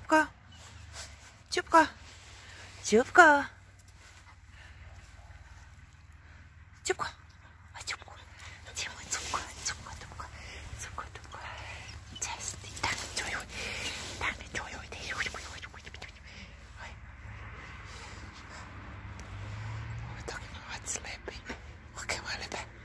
Чупка. Чупка. Чупка. Чупка. А Чупку. Тима, Цупка. Цупка, Цупка. Цупка, Цупка. Cześć. Tak, czują. Tak, czują. We're talking about sleeping. Okay, well,